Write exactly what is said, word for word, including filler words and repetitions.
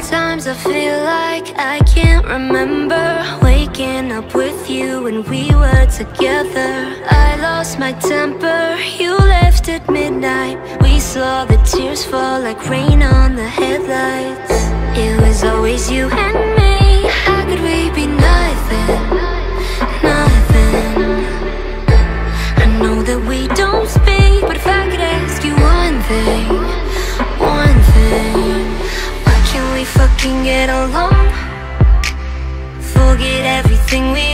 Sometimes I feel like I can't remember waking up with you when we were together. I lost my temper, you left at midnight. We saw the tears fall like rain on the headlights. It was always you and me. How could we be nothing, nothing? I know that we don't speak, but if I could ask you one thing, one thing, why can't we fucking get along? Forget everything we